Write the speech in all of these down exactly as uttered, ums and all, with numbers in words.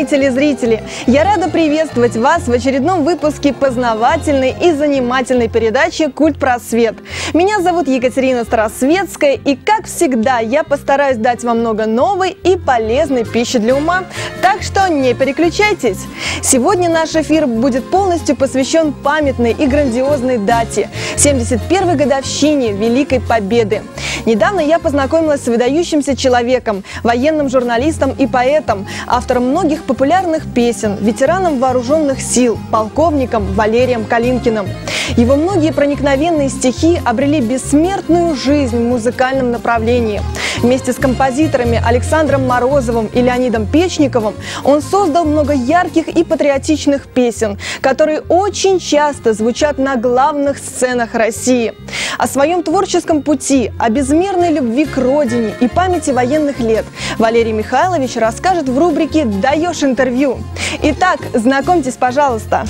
мои телезрители! Я рада приветствовать вас в очередном выпуске познавательной и занимательной передачи «Культпросвет». Меня зовут Екатерина Старосветская, и, как всегда, я постараюсь дать вам много новой и полезной пищи для ума, так что не переключайтесь. Сегодня наш эфир будет полностью посвящен памятной и грандиозной дате – семьдесят первой годовщине Великой Победы. Недавно я познакомилась с выдающимся человеком, военным журналистом и поэтом, автором многих популярных песен, ветераном вооруженных сил, полковником Валерием Калинкиным. Его многие проникновенные стихи обрели бессмертную жизнь в музыкальном направлении. Вместе с композиторами Александром Морозовым и Леонидом Печниковым он создал много ярких и патриотичных песен, которые очень часто звучат на главных сценах России. О своем творческом пути, о безмерной любви к родине и памяти военных лет Валерий Михайлович расскажет в рубрике «Даешь интервью». Итак, знакомьтесь, пожалуйста.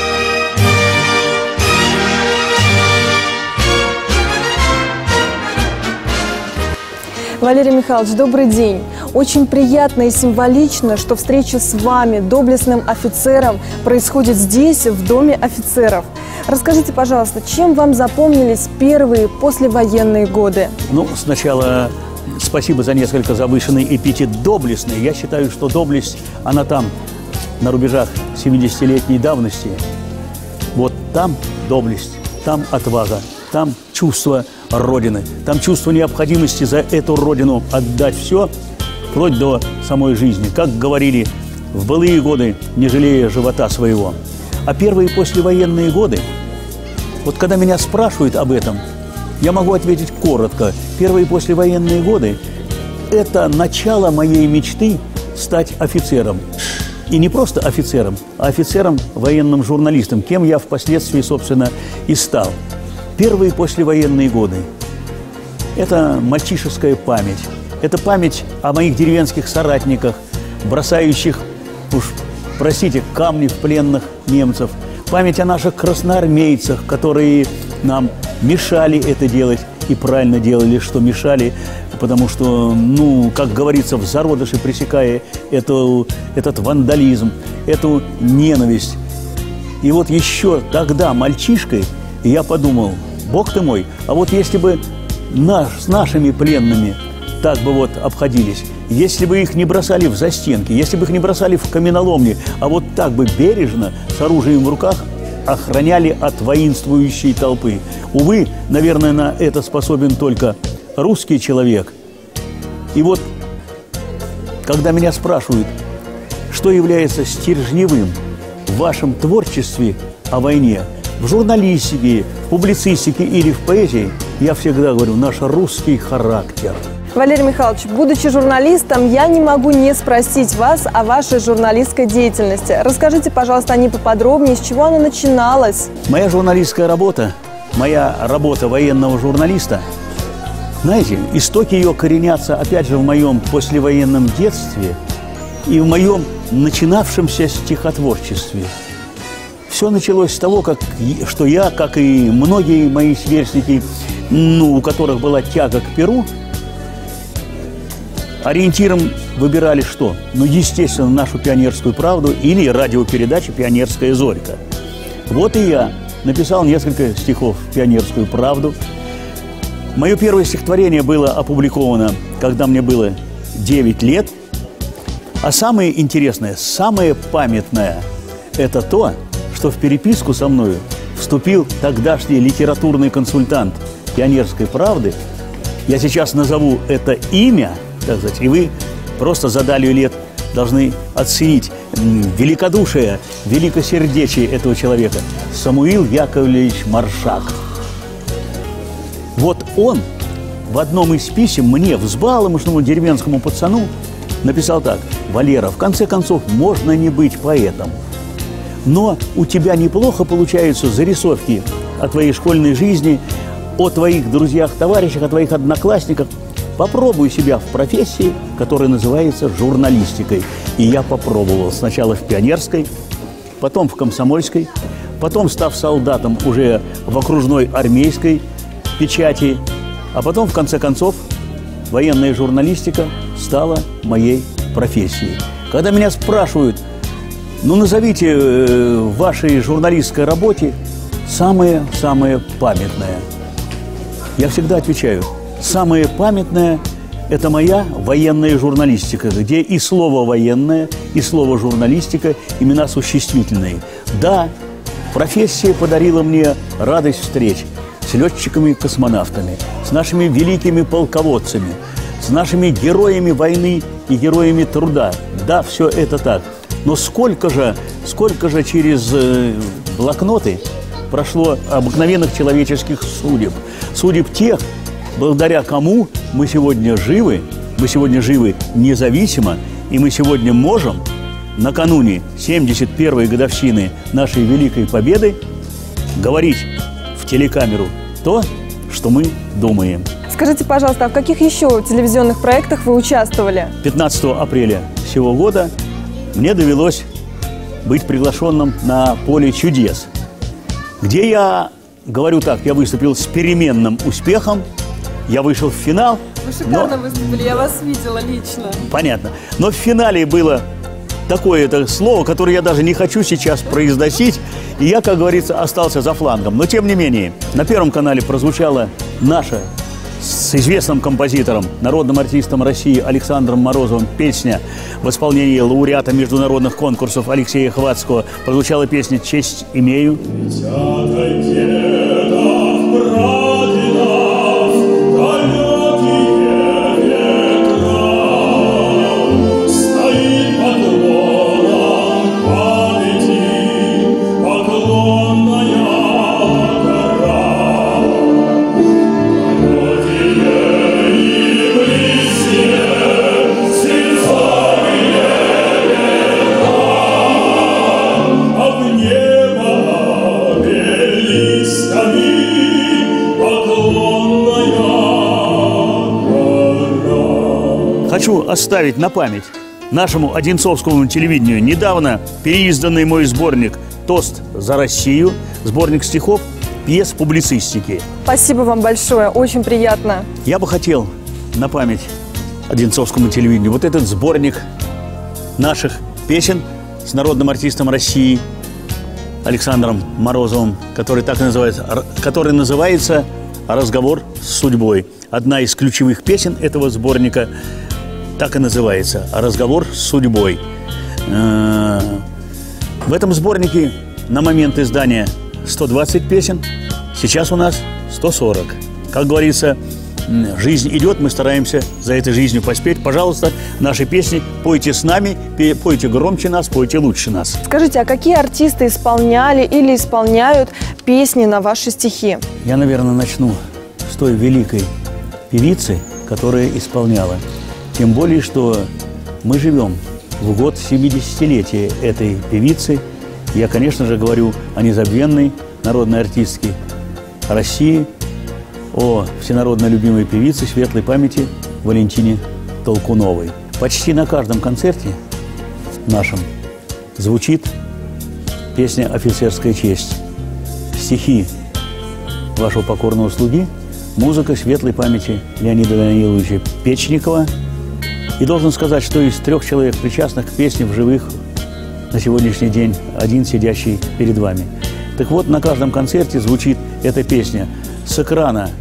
Валерий Михайлович, добрый день. Очень приятно и символично, что встреча с вами, доблестным офицером, происходит здесь, в Доме офицеров. Расскажите, пожалуйста, чем вам запомнились первые послевоенные годы? Ну, сначала спасибо за несколько завышенный эпитет «доблестный». Я считаю, что доблесть, она там, на рубежах семидесятилетней давности. Вот там доблесть, там отвага, там чувство Родины, там чувство необходимости за эту Родину отдать все, вплоть до самой жизни. Как говорили в былые годы, не жалея живота своего. А первые послевоенные годы, вот когда меня спрашивают об этом, я могу ответить коротко. Первые послевоенные годы – это начало моей мечты стать офицером. И не просто офицером, а офицером, военным журналистом, кем я впоследствии, собственно, и стал. Первые послевоенные годы – это мальчишеская память. Это память о моих деревенских соратниках, бросающих, уж простите, камни в пленных немцев. Память о наших красноармейцах, которые нам мешали это делать и правильно делали, что мешали, потому что, ну, как говорится, в зародыше пресекая эту, этот вандализм, эту ненависть. И вот еще тогда, мальчишкой, я подумал, бог ты мой, а вот если бы наш, с нашими пленными так бы вот обходились, если бы их не бросали в застенки, если бы их не бросали в каменоломни, а вот так бы бережно, с оружием в руках, охраняли от воинствующей толпы. Увы, наверное, на это способен только русский человек. И вот, когда меня спрашивают, что является стержневым в вашем творчестве о войне, в журналистике, в публицистике или в поэзии, я всегда говорю, наш русский характер. Валерий Михайлович, будучи журналистом, я не могу не спросить вас о вашей журналистской деятельности. Расскажите, пожалуйста, о ней поподробнее, с чего она начиналась? Моя журналистская работа, моя работа военного журналиста, знаете, истоки ее коренятся, опять же, в моем послевоенном детстве и в моем начинавшемся стихотворчестве. Все началось с того, как, что я, как и многие мои сверстники, ну, у которых была тяга к перу, ориентиром выбирали что? Ну, естественно, нашу «Пионерскую правду» или радиопередачу «Пионерская зорька». Вот и я написал несколько стихов в «Пионерскую правду». Мое первое стихотворение было опубликовано, когда мне было девять лет. А самое интересное, самое памятное – это то, что в переписку со мною вступил тогдашний литературный консультант «Пионерской правды». Я сейчас назову это имя, так сказать, и вы просто за далью лет должны оценить великодушие, великосердечие этого человека. Самуил Яковлевич Маршак. Вот он в одном из писем мне, взбаломошному деревенскому пацану, написал так: «Валера, в конце концов, можно не быть поэтом, но у тебя неплохо получаются зарисовки о твоей школьной жизни, о твоих друзьях, товарищах, о твоих одноклассниках. Попробуй себя в профессии, которая называется журналистикой». И я попробовал. Сначала в Пионерской, потом в Комсомольской, потом, став солдатом, уже в окружной армейской печати, а потом, в конце концов, военная журналистика стала моей профессией. Когда меня спрашивают, ну назовите в вашей журналистской работе самое-самое памятное. Я всегда отвечаю, самое памятное – это моя военная журналистика, где и слово «военное», и слово «журналистика» – имена существительные. Да, профессия подарила мне радость встреч с летчиками-космонавтами, с нашими великими полководцами, с нашими героями войны и героями труда. Да, все это так. Но сколько же, сколько же через э, блокноты прошло обыкновенных человеческих судеб, судеб тех, благодаря кому мы сегодня живы, мы сегодня живы независимо, и мы сегодня можем накануне семьдесят первой годовщины нашей великой победы говорить в телекамеру то, что мы думаем. Скажите, пожалуйста, а в каких еще телевизионных проектах вы участвовали? пятнадцатого апреля сего года мне довелось быть приглашенным на «Поле чудес», где я, говорю так, я выступил с переменным успехом, я вышел в финал. Вы шикарно но... выступили, я вас видела лично. Понятно. Но в финале было такое это слово, которое я даже не хочу сейчас произносить, и я, как говорится, остался за флангом. Но, тем не менее, на Первом канале прозвучала наша с известным композитором, народным артистом России Александром Морозовым песня в исполнении лауреата международных конкурсов Алексея Хвацкого. Прозвучала песня «Честь имею». Хочу оставить на память нашему одинцовскому телевидению недавно переизданный мой сборник «Тост за Россию», сборник стихов, пьес публицистики. Спасибо вам большое, очень приятно. Я бы хотел на память одинцовскому телевидению вот этот сборник наших песен с народным артистом России Александром Морозовым, который так и называется, который называется «Разговор с судьбой». Одна из ключевых песен этого сборника так и называется «Разговор с судьбой». В этом сборнике на момент издания сто двадцать песен, сейчас у нас сто сорок. Как говорится, жизнь идет, мы стараемся за этой жизнью поспеть. Пожалуйста, наши песни пойте с нами, пойте громче нас, пойте лучше нас. Скажите, а какие артисты исполняли или исполняют песни на ваши стихи? Я, наверное, начну с той великой певицы, которая исполняла. Тем более, что мы живем в год семидесятилетия этой певицы. Я, конечно же, говорю о незабвенной народной артистке России, о всенародно любимой певице светлой памяти Валентине Толкуновой. Почти на каждом концерте нашем звучит песня «Офицерская честь». Стихи вашего покорного слуги, музыка светлой памяти Леонида Даниловича Печникова. И должен сказать, что из трех человек, причастных к песне в живых на сегодняшний день, один сидящий перед вами. Так вот, на каждом концерте звучит эта песня. С экрана,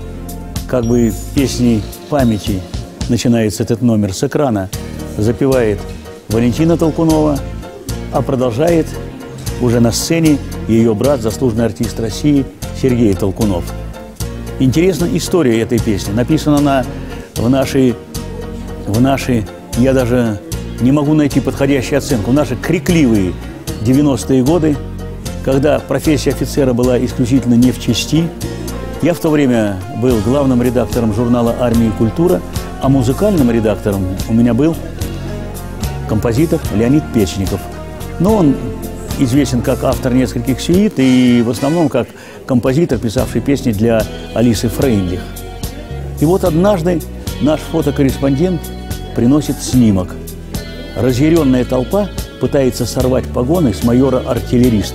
как бы песней памяти начинается этот номер. С экрана запевает Валентина Толкунова, а продолжает уже на сцене ее брат, заслуженный артист России Сергей Толкунов. Интересна история этой песни. Написана она в нашей, в наши, я даже не могу найти подходящую оценку, в наши крикливые девяностые годы, когда профессия офицера была исключительно не в части. Я в то время был главным редактором журнала «Армия и культура», а музыкальным редактором у меня был композитор Леонид Печников. Но он известен как автор нескольких сюит и в основном как композитор, писавший песни для Алисы Фрейндлих. И вот однажды наш фотокорреспондент приносит снимок. Разъяренная толпа пытается сорвать погоны с майора-артиллериста.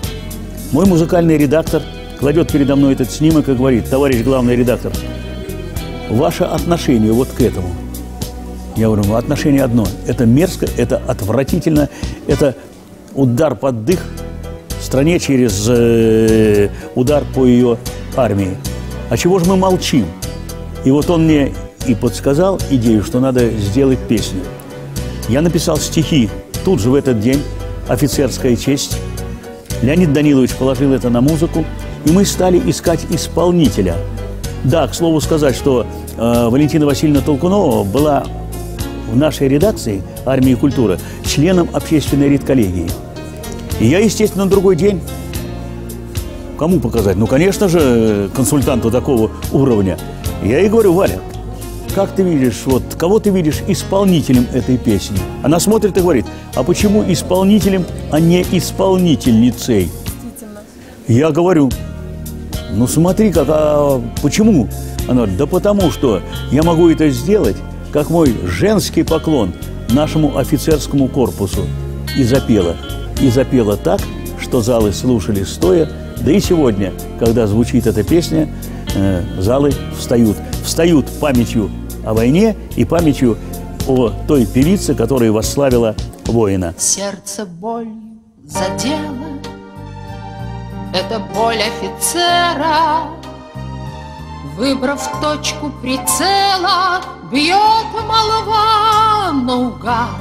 Мой музыкальный редактор кладет передо мной этот снимок и говорит: товарищ главный редактор, ваше отношение вот к этому. Я говорю, отношение одно. Это мерзко, это отвратительно, это удар под дых стране через э, удар по ее армии. А чего же мы молчим? И вот он мне и подсказал идею, что надо сделать песню. Я написал стихи тут же в этот день, «Офицерская честь». Леонид Данилович положил это на музыку, и мы стали искать исполнителя. Да, к слову сказать, что э, Валентина Васильевна Толкунова была в нашей редакции «Армии и культуры» членом общественной редколлегии. И я, естественно, на другой день, кому показать? Ну, конечно же, консультанту такого уровня. Я ей говорю, Валя, как ты видишь, вот кого ты видишь исполнителем этой песни? Она смотрит и говорит, а почему исполнителем, а не исполнительницей? Я говорю, ну смотри, как, а почему? Она говорит, да потому что я могу это сделать, как мой женский поклон нашему офицерскому корпусу. И запела. И запела так, что залы слушали стоя. Да и сегодня, когда звучит эта песня, э, залы встают. Встают памятью о войне и памятью о той певице, которая восславила воина. Сердце болью задело, это боль офицера. Выбрав точку прицела, бьет молва наугад.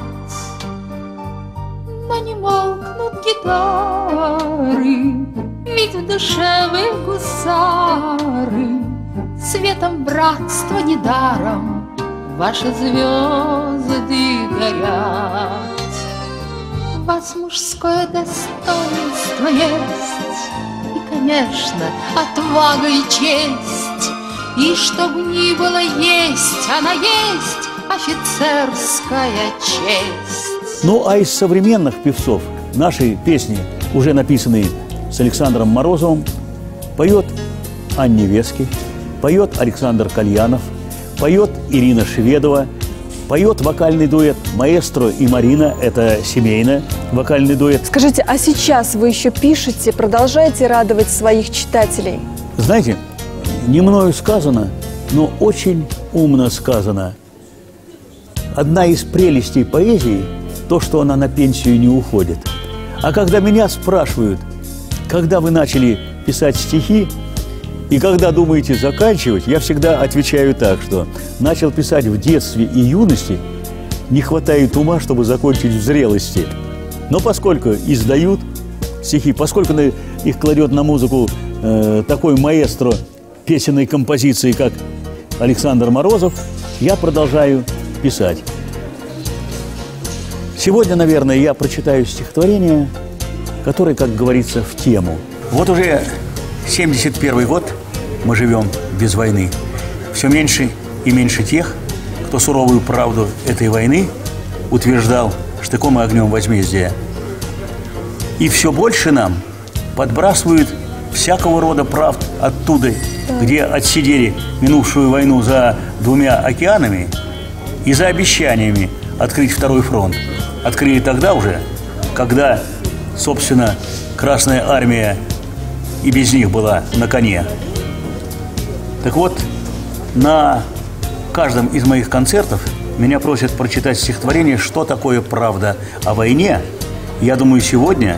Но не молкнут гитары, ведь в душе вы гусары. Светом братства недаром ваши звезды горят. В вас мужское достоинство есть, и, конечно, отвага и честь. И чтоб ни было есть, она есть офицерская честь. Ну, а из современных певцов наши песни, уже написанные с Александром Морозовым, поет Анни Вески, поет Александр Кальянов, поет Ирина Шведова, поет вокальный дуэт «Маэстро» и «Марина». Это семейный вокальный дуэт. Скажите, а сейчас вы еще пишете, продолжаете радовать своих читателей? Знаете, не мною сказано, но очень умно сказано. Одна из прелестей поэзии – то, что она на пенсию не уходит. А когда меня спрашивают, когда вы начали писать стихи и когда думаете заканчивать, я всегда отвечаю так, что начал писать в детстве и юности, не хватает ума, чтобы закончить в зрелости. Но поскольку издают стихи, поскольку их кладет на музыку э, такой маэстро песенной композиции, как Александр Морозов, я продолжаю писать. Сегодня, наверное, я прочитаю стихотворение, которое, как говорится, в тему. Вот уже семьдесят первый год мы живем без войны. Все меньше и меньше тех, кто суровую правду этой войны утверждал штыком и огнем возмездия. И все больше нам подбрасывают всякого рода правд оттуда, где отсидели минувшую войну за двумя океанами и за обещаниями открыть второй фронт. Открыли тогда уже, когда, собственно, Красная Армия и без них была на коне. Так вот, на каждом из моих концертов меня просят прочитать стихотворение «Что такое правда о войне?». Я думаю, сегодня,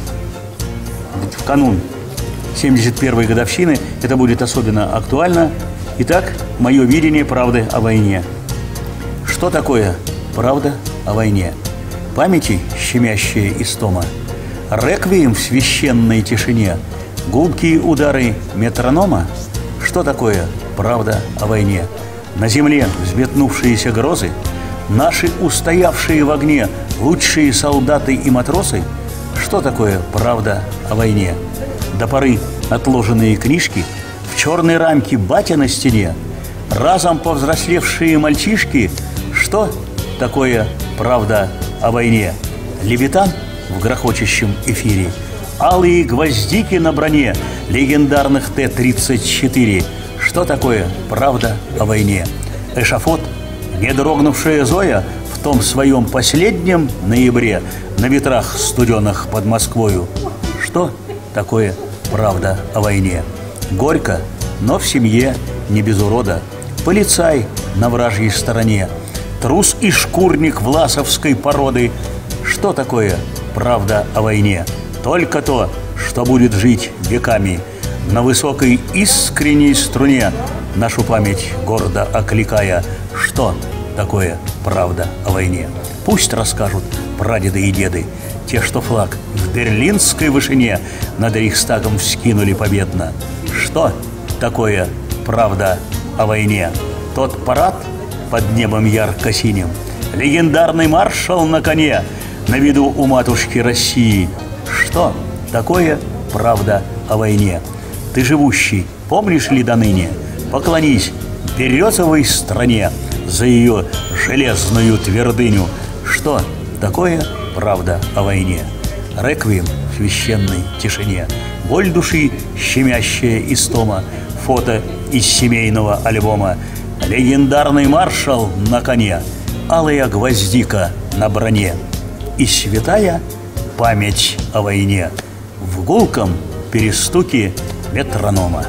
в канун семьдесят первой годовщины, это будет особенно актуально. Итак, мое видение правды о войне. Что такое правда о войне? Памяти щемящая истома, реквием в священной тишине, гулкие удары метронома. Что такое правда о войне? На земле взметнувшиеся грозы, наши устоявшие в огне лучшие солдаты и матросы. Что такое правда о войне? До поры отложенные книжки, в черной рамке батя на стене, разом повзрослевшие мальчишки. Что такое правда о войне? Левитан в грохочущем эфире, алые гвоздики на броне легендарных Т тридцать четыре. Что такое правда о войне? Эшафот, не дрогнувшая Зоя в том своем последнем ноябре на ветрах студеных под Москвою. Что такое правда о войне? Горько, но в семье не без урода, полицай на вражьей стороне, трус и шкурник власовской породы. Что такое правда о войне? Только то, что будет жить веками на высокой искренней струне, нашу память гордо окликая. Что такое правда о войне? Пусть расскажут прадеды и деды, те, что флаг в берлинской вышине над Рейхстагом вскинули победно. Что такое правда о войне? Тот парад под небом ярко-синим, легендарный маршал на коне на виду у матушки России. Что такое правда о войне? Ты, живущий, помнишь ли доныне? Поклонись березовой стране за ее железную твердыню. Что такое правда о войне? Реквием в священной тишине, боль души, щемящая истома, фото из семейного альбома, легендарный маршал на коне, алая гвоздика на броне и святая память о войне в гулком перестуке метронома.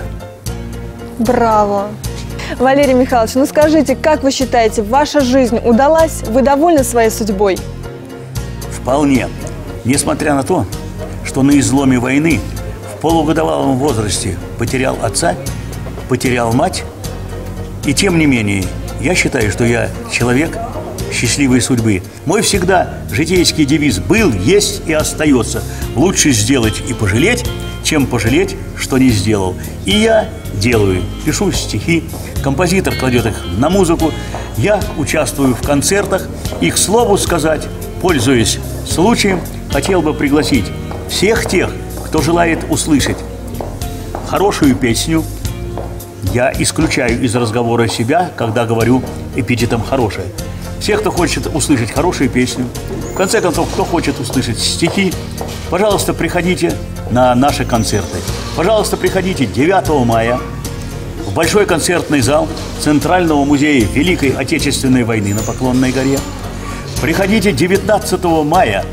Браво! Валерий Михайлович, ну скажите, как вы считаете, ваша жизнь удалась? Вы довольны своей судьбой? Вполне. Несмотря на то, что на изломе войны в полугодовалом возрасте потерял отца, потерял мать, и тем не менее, я считаю, что я человек счастливой судьбы. Мой всегда житейский девиз был, есть и остается: лучше сделать и пожалеть, чем пожалеть, что не сделал. И я делаю, пишу стихи, композитор кладет их на музыку, я участвую в концертах. И, к слову сказать, пользуясь случаем, хотел бы пригласить всех тех, кто желает услышать хорошую песню. Я исключаю из разговора себя, когда говорю эпитетом «хорошая». Всех, кто хочет услышать хорошую песню, в конце концов, кто хочет услышать стихи, пожалуйста, приходите на наши концерты. Пожалуйста, приходите девятого мая в Большой концертный зал Центрального музея Великой Отечественной войны на Поклонной горе. Приходите девятнадцатого мая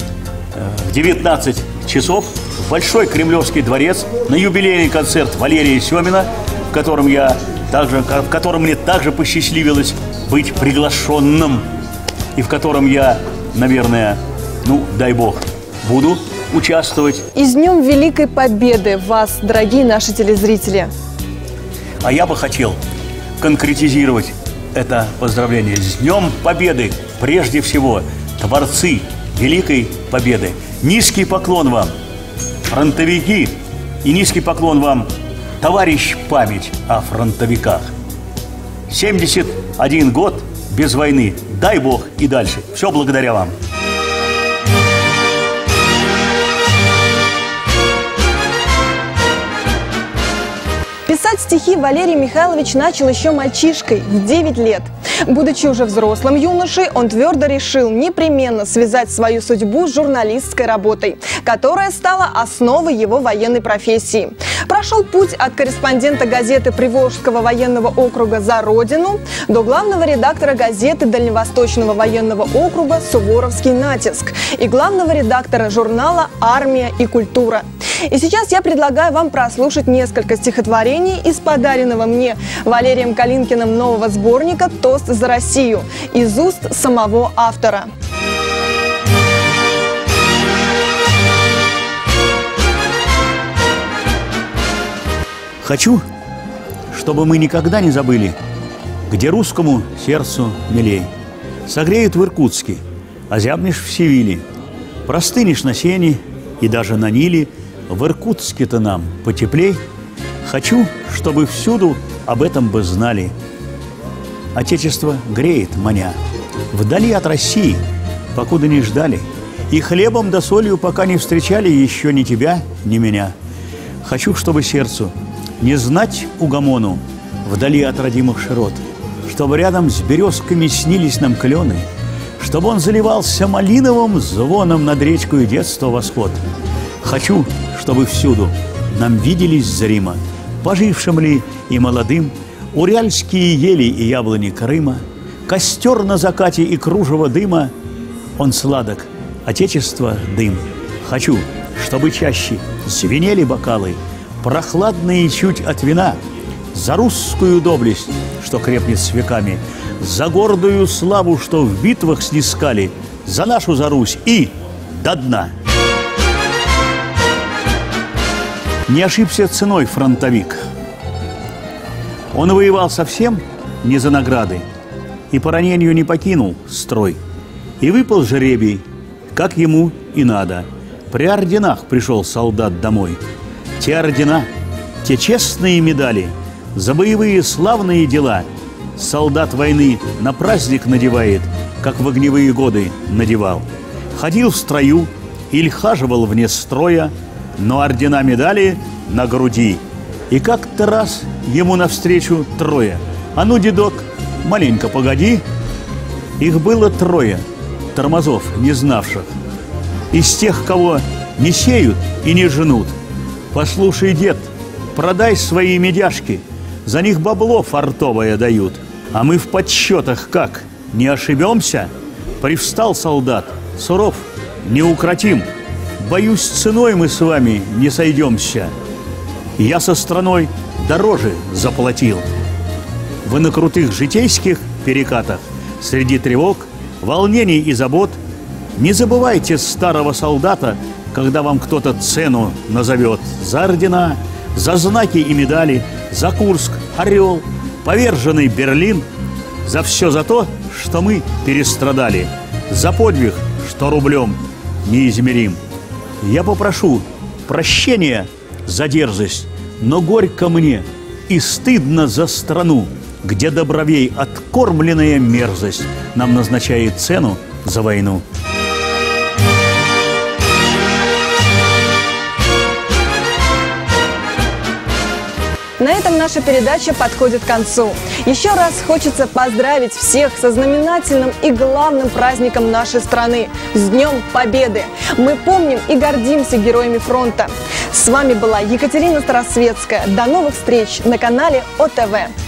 в девятнадцать часов в Большой Кремлевский дворец на юбилейный концерт Валерия Семина, в котором я также, в котором мне также посчастливилось быть приглашенным, и в котором я, наверное, ну, дай бог, буду участвовать. И с Днем Великой Победы вас, дорогие наши телезрители! А я бы хотел конкретизировать это поздравление с Днем Победы. Прежде всего, творцы Великой Победы. Низкий поклон вам, фронтовики, и низкий поклон вам, товарищ память о фронтовиках. семьдесят один год без войны. Дай бог и дальше. Все благодаря вам. Писать стихи Валерий Михайлович начал еще мальчишкой, в девять лет. Будучи уже взрослым юношей, он твердо решил непременно связать свою судьбу с журналистской работой, которая стала основой его военной профессии. Прошел путь от корреспондента газеты Приволжского военного округа «За Родину» до главного редактора газеты Дальневосточного военного округа «Суворовский натиск» и главного редактора журнала «Армия и культура». И сейчас я предлагаю вам прослушать несколько стихотворений из подаренного мне Валерием Калинкиным нового сборника «Тост за Россию» из уст самого автора. Хочу, чтобы мы никогда не забыли, где русскому сердцу милей. Согреют в Иркутске, озябнешь в Севиле, простынешь на сене и даже на Ниле. В Иркутске-то нам потеплей. Хочу, чтобы всюду об этом бы знали. Отечество греет, маня, вдали от России, покуда не ждали, и хлебом да солью пока не встречали еще ни тебя, ни меня. Хочу, чтобы сердцу не знать угомону вдали от родимых широт, чтобы рядом с березками снились нам клены, чтобы он заливался малиновым звоном над речкой детства восход. Хочу, чтобы всюду нам виделись зримо, пожившим ли и молодым, уральские ели и яблони Крыма, костер на закате и кружево дыма, он сладок, отечество дым. Хочу, чтобы чаще звенели бокалы, прохладные чуть от вина, за русскую доблесть, что крепнет с веками, за гордую славу, что в битвах снискали, за нашу, за Русь и до дна. Не ошибся ценой фронтовик. Он воевал совсем не за награды, и по ранению не покинул строй. И выпал жребий, как ему и надо. При орденах пришел солдат домой. Те ордена, те честные медали за боевые славные дела солдат войны на праздник надевает, как в огневые годы надевал. Ходил в строю или хаживал вне строя, но ордена медали на груди. И как-то раз ему навстречу трое. А ну, дедок, маленько погоди. Их было трое, тормозов не знавших. Из тех, кого не сеют и не жнут. Послушай, дед, продай свои медяшки, за них бабло фартовое дают. А мы в подсчетах как, не ошибемся? Привстал солдат, суров, неукротим. Боюсь, ценой мы с вами не сойдемся. Я со страной дороже заплатил. Вы на крутых житейских перекатах, среди тревог, волнений и забот, не забывайте старого солдата, когда вам кто-то цену назовет за ордена, за знаки и медали, за Курск, Орел, поверженный Берлин, за все за то, что мы перестрадали, за подвиг, что рублем неизмерим. Я попрошу прощения за дерзость, но горько мне и стыдно за страну, где добровей откормленная мерзость нам назначает цену за войну. На этом наша передача подходит к концу. Еще раз хочется поздравить всех со знаменательным и главным праздником нашей страны – с Днем Победы. Мы помним и гордимся героями фронта. С вами была Екатерина Старосветская. До новых встреч на канале О Тэ Вэ.